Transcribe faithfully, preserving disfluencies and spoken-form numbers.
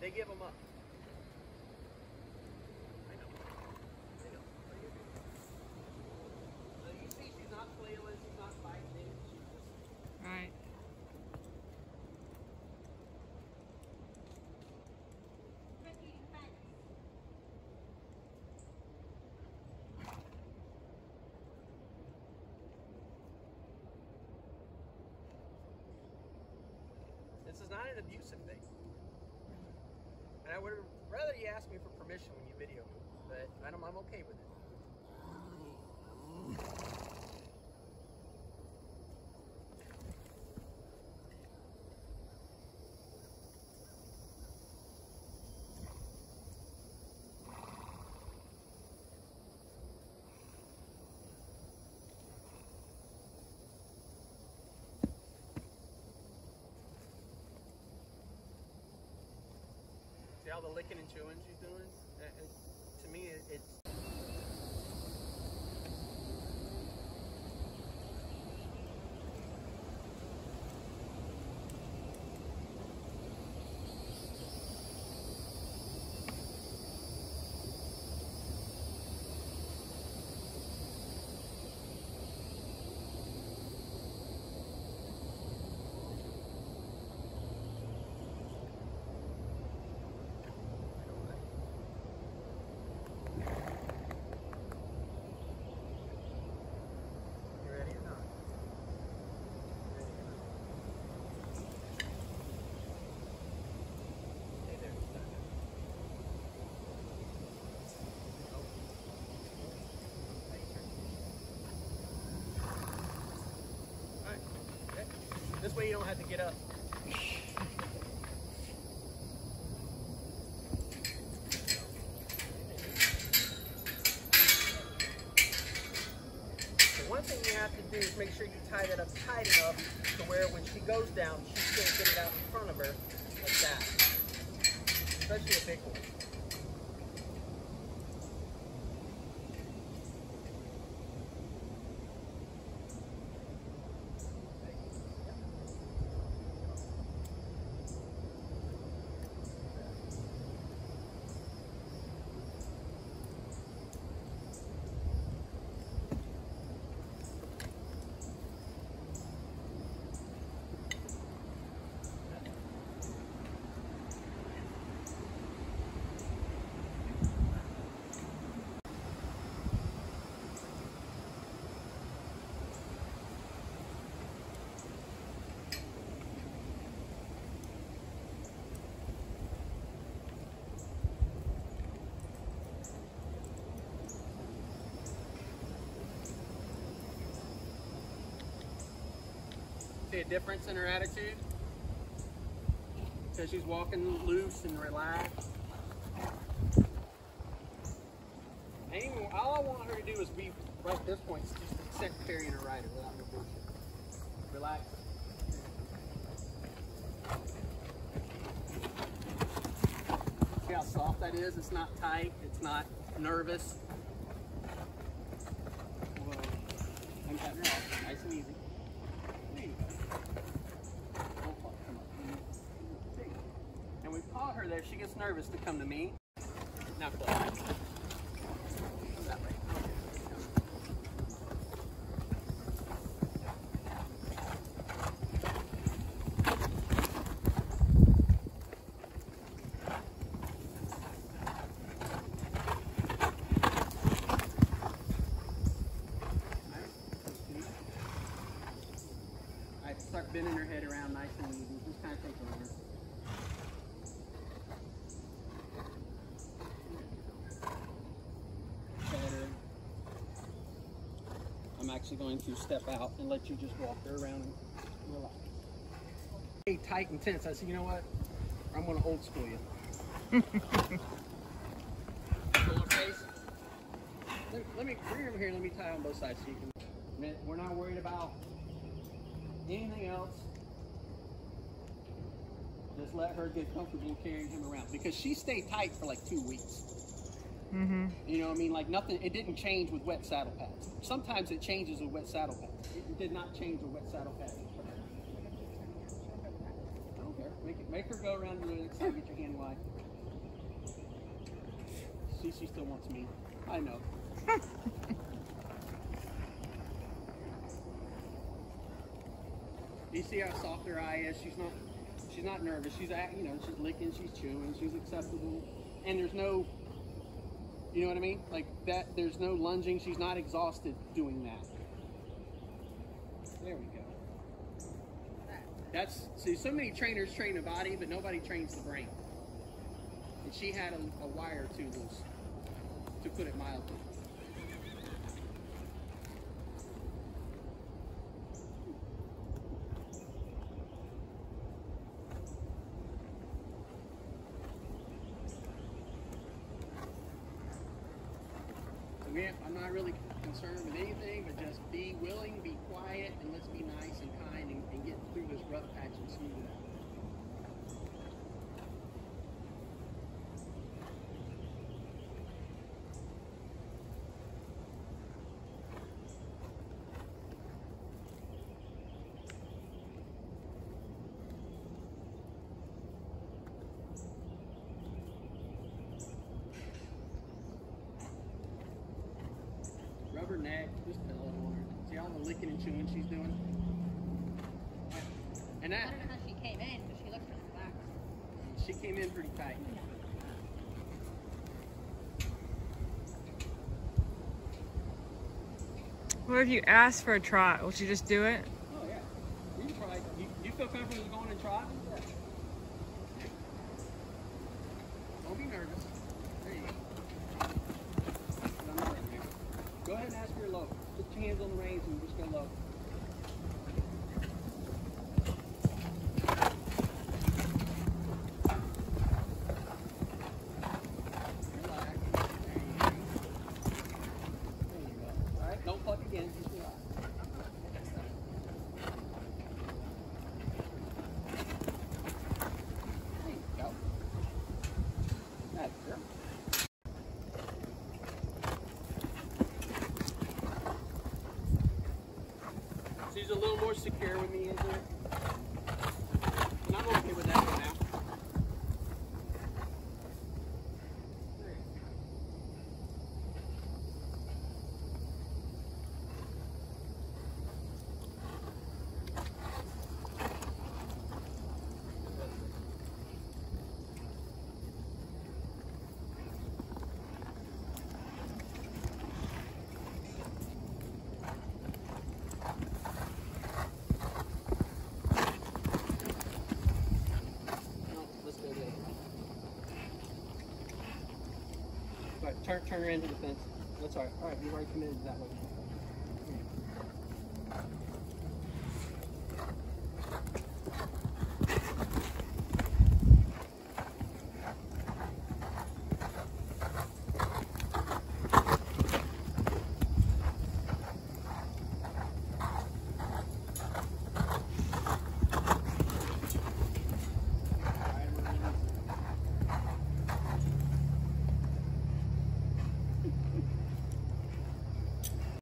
They give them up. I know. I know. So you see she's not flailing, she's not fighting. She's just... Right. This is not an abusive thing. And I would rather you ask me for permission when you video me, but I'm, I'm okay with it. See all the licking and chewing she's doing? It, it, to me, it, it's... This way you don't have to get up. The one thing you have to do is make sure you tie that up tight enough to where when she goes down, she can't get it out in front of her like that. Especially a big one. See a difference in her attitude? Because she's walking loose and relaxed. And even, all I want her to do is be, right at this point, just accept carrying her rider without no bullshit. Relax. See how soft that is? It's not tight, it's not nervous. Well, I'm cutting her off, nice and easy. And we've taught her that if she gets nervous to come to me. Now close. That way. Alright, start bending her head around nice and easy. Just kind of take over. I'm actually going to step out and let you just walk her around and relax. Hey, tight and tense. I said, you know what? I'm going to old school you. Shoulder face. Let, let me, bring her over here. Let me tie on both sides so you can. We're not worried about anything else. Just let her get comfortable carrying him around because she stayed tight for like two weeks. Mm-hmm. You know what I mean? Like nothing, it didn't change with wet saddle pads. Sometimes it changes with wet saddle pads. It did not change with wet saddle pads. I don't care. Make it, Make her go around to the next side, get your hand wide. See, she still wants me. I know. You see how soft her eye is? She's not she's not nervous. She's act, you know, she's licking, she's chewing, she's acceptable. And there's no, you know what I mean? Like that, there's no lunging. She's not exhausted doing that. There we go. That's, see, so many trainers train the body, but nobody trains the brain. And she had a, a wire too loose, to put it mildly. Again, I'm not really concerned with anything, but just be willing, be quiet, and let's be nice and kind and, and get through this rough patch and smooth it out. Rub her neck, just pillow on her. See all the licking and chewing she's doing? And that, I don't know how she came in, but she looks really relaxed. she came in pretty tight. What if you asked for a trot? Would you just do it? Oh yeah. You can probably, you, you feel comfortable going and trotting? Yeah. Don't be nervous. There you go. I'm not right there. Go ahead and ask for your low. Put your hands on the reins and just go low. Relax. There you go. There you go. All right, don't pluck again. Just relax. There you go. That's good. She's a little more secure with me, isn't it? And I'm okay with that for now. All right, turn, turn her into the fence. That's all right. All right, you've already committed that way.